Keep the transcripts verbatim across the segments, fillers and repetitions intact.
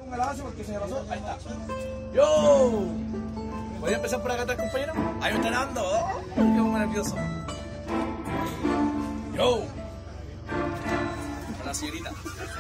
ponga la base porque se me pasó. Ahí está. ¡Yo! ¿Voy a empezar por acá atrás, compañero? Ahí me están dando. ¡Oh! ¡Qué muy nervioso! ¡Yo! Hola, señorita.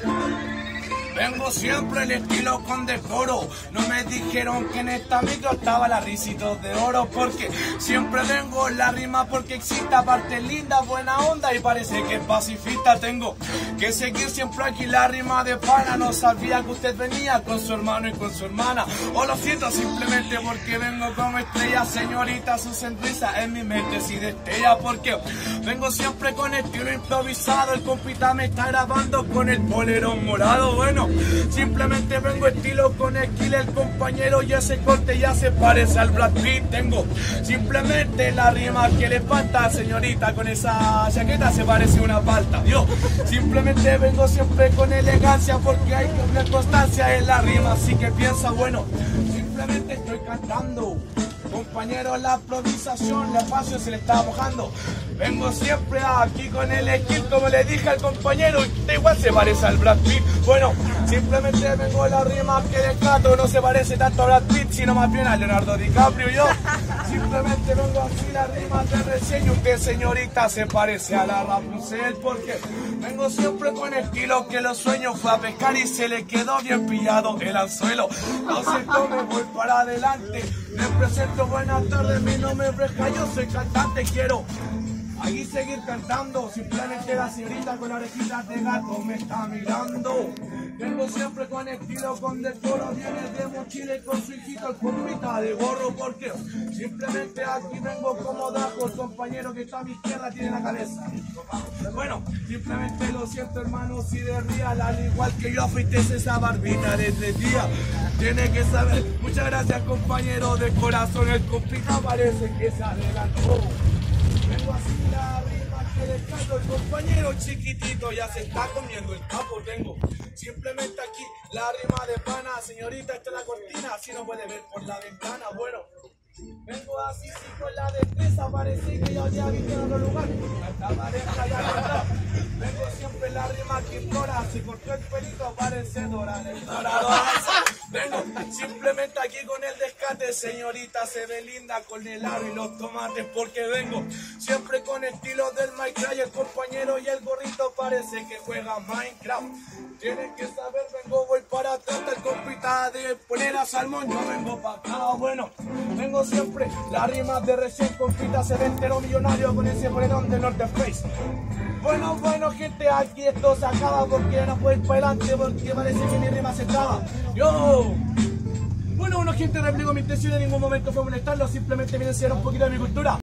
Vengo siempre el estilo con decoro. No me dijeron que en esta micro estaba la risitos de oro, porque siempre tengo la rima porque existe parte linda, buena onda y parece que es pacifista. Tengo que seguir siempre aquí la rima de pana. No sabía que usted venía con su hermano y con su hermana. O lo siento simplemente porque vengo como estrella, señorita. Su sonrisa en mi mente si destella, porque vengo siempre con estilo improvisado. El compita me está grabando con el polerón morado. Bueno, simplemente vengo estilo con esquila, el compañero y ese corte ya se parece al Brad Pitt. Tengo simplemente la rima que le falta, señorita, con esa chaqueta se parece una palta. Yo simplemente vengo siempre con elegancia porque hay que una constancia en la rima, así que piensa, bueno, simplemente estoy cantando. Compañero, la improvisación, la pasión se le está mojando. Vengo siempre aquí con el skill, como le dije al compañero, y igual se parece al Brad Pitt. Bueno, simplemente vengo la rima que descato, no se parece tanto a Brad Pitt, sino más bien a Leonardo DiCaprio. Yo simplemente vengo así la rima de recién, y usted, señorita, se parece a la Rapunzel, porque vengo siempre con estilo que los sueños fue a pescar y se le quedó bien pillado el anzuelo. No sé cómo me voy para adelante. Me presento, buenas tardes, mi nombre es Breja, yo soy cantante, quiero aquí seguir cantando. Simplemente la señorita con orejitas de gato me está mirando. Vengo siempre con estilo, con decoro, viene de mochila y con su hijito el compita de gorro, porque simplemente aquí vengo como Dajo, el compañero que está a mi izquierda tiene la cabeza. Bueno, simplemente lo siento, hermano, si de real, al igual que yo afeites esa barbita desde día. Tiene que saber, muchas gracias, compañero de corazón, el compita parece que se adelantó. Vengo así la rima que le canto, el compañero chiquitito ya se está comiendo el capo. Tengo simplemente aquí la rima de pana, señorita, esta es la cortina, así no puede ver por la ventana. Bueno, vengo así, sí, con la destreza, parece que yo ya visto en otro lugar. Esta pareja ya no está. Vengo siempre la rima que implora, si cortó el pelito parece Dora, Dora. Vengo simplemente aquí con el descate, señorita, se ve linda con el aro y los tomates, porque vengo siempre con estilo del Minecraft, y el compañero y el gorrito parece que juega Minecraft. Tienen que saber, vengo, voy para atrás, el compita de poner a salmón, yo vengo para acá. Bueno, vengo siempre la rima de recién, compita se ve entero millonario con ese polerón de Norte Face. Bueno, bueno, gente, aquí esto se acaba porque no puedo ir para adelante porque parece que mi rima se traba. Yo, bueno, bueno, gente, replico, mi intención en ningún momento fue molestarlo, simplemente me enseñaron un poquito de mi cultura.